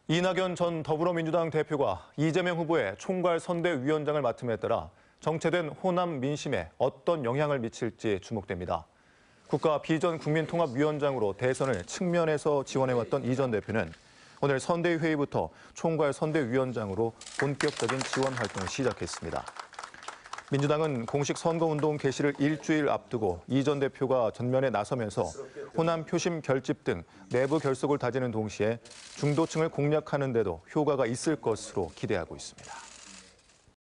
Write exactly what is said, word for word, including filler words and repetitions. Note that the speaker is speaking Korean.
이낙연 전 더불어민주당 대표가 이재명 후보의 총괄 선대위원장을 맡음에 따라 정체된 호남 민심에 어떤 영향을 미칠지 주목됩니다. 국가 비전국민통합위원장으로 대선을 측면에서 지원해왔던 이 전 대표는 오늘 선대위 회의부터 총괄 선대위원장으로 본격적인 지원 활동을 시작했습니다. 민주당은 공식 선거운동 개시를 일주일 앞두고 이 전 대표가 전면에 나서면서 호남 표심 결집 등 내부 결속을 다지는 동시에 중도층을 공략하는 데도 효과가 있을 것으로 기대하고 있습니다.